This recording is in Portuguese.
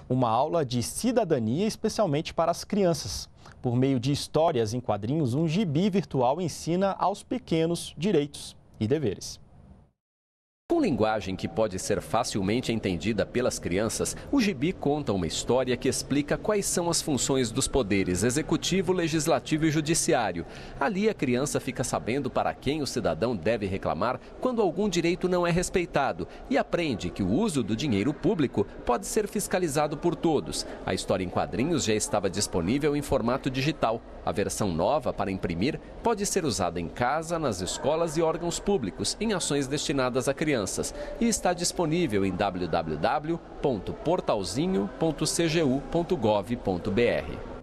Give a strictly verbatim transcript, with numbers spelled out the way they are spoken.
uma aula de cidadania especialmente para as crianças. Por meio de histórias em quadrinhos, um gibi virtual ensina aos pequenos direitos e deveres. Com linguagem que pode ser facilmente entendida pelas crianças, o gibi conta uma história que explica quais são as funções dos poderes executivo, legislativo e judiciário. Ali a criança fica sabendo para quem o cidadão deve reclamar quando algum direito não é respeitado e aprende que o uso do dinheiro público pode ser fiscalizado por todos. A história em quadrinhos já estava disponível em formato digital. A versão nova para imprimir pode ser usada em casa, nas escolas e órgãos públicos, em ações destinadas a crianças. E está disponível em w w w ponto portalzinho ponto c g u ponto gov ponto b r.